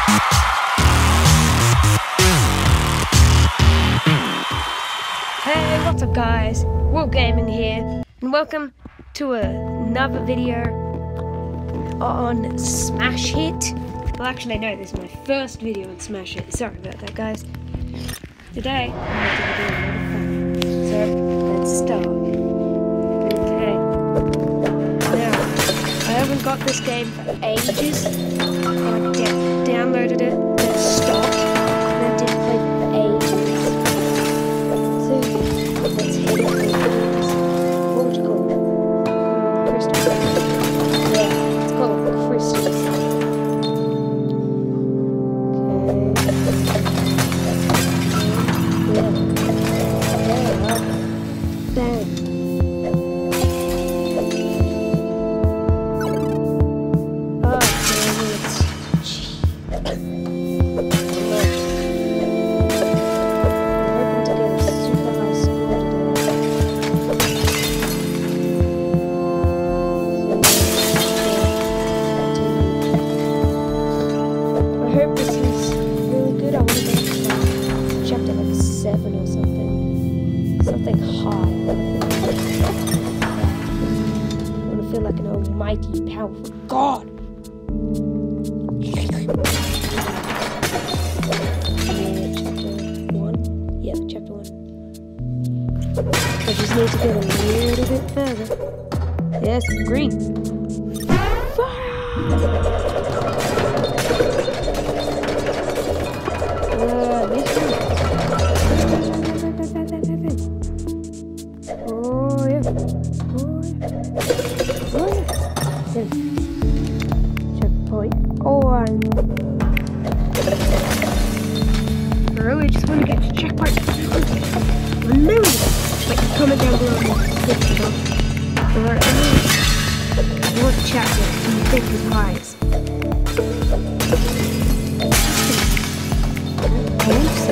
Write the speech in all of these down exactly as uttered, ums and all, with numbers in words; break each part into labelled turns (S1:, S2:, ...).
S1: Hey, what's up guys? World Gaming here, and welcome to another video on Smash Hit. Well, actually no, this is my first video on Smash Hit. Sorry about that guys. Today, I'm going to be doing another fun. So, let's start. Okay. Now, I haven't got this game for ages. I downloaded it, then stopped, and then didn't play it for ages. Let's hit it with what was it called? Crystals. Yeah, it's called Crystals. Okay. Bang. Oh, damn it. Gee. I hope this is really good. I want to go to chapter like seven or something. Something high. I want to feel like an almighty, powerful God. Yeah, chapter one. Yeah, chapter one. I just need to get a little bit further. Yes, green. Fire! Uh, this one. Oh yeah. Oh yeah. Oh yeah. Yes. Checkpoint. Oh, I really just want to get to checkpoint. Remember. Wait, comment down below and click the button. Alright, what chapter do you think is highest? I think so.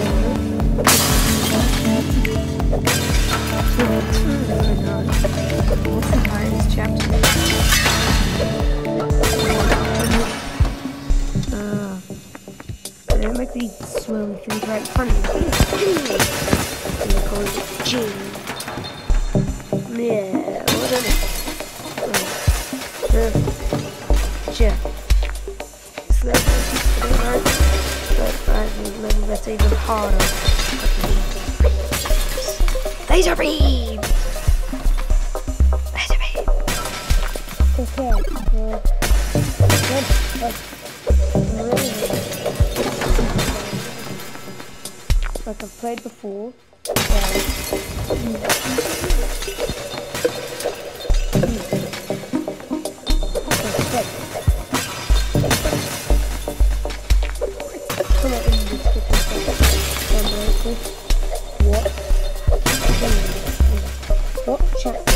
S1: What's the highest chapter? Uh, there might be swirly things right in front of me. I'm gonna call it G. Yeah, whatever. Uh, Jeff. So that's pretty hard. But five level that's even harder. Laser beam! Laser beam! Okay, uh, good, but really, like I've played before. What? What chapter?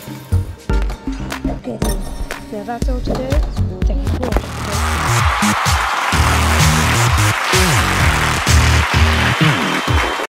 S1: Okay, so that's all today. Thank you for watching.